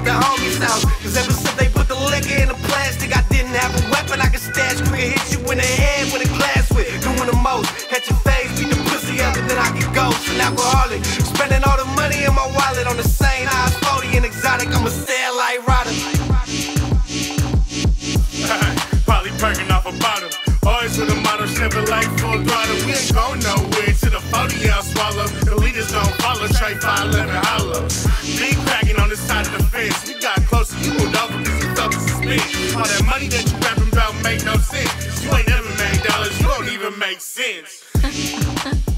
the homies' house. Cause ever since they put the liquor in the plastic, I didn't have a weapon I could stash quicker, hit you in the head with a glass with. Doing the most, catch your face, beat the pussy up, and then I get ghost. An alcoholic, spending all the money in my wallet on the same eyes, 40 and exotic. I'ma sell like Rodder. Probably perking off a bottle. Always with a model, shiver like full throttle. We ain't going nowhere to the 40 I'll swallow. The leaders don't follow, Trey 511 hollow. Big cracking on the side of the fence. We got closer, you moved over cause you felt the suspense. All that money that you rapping about make no sense. You ain't never made dollars, you don't even make sense.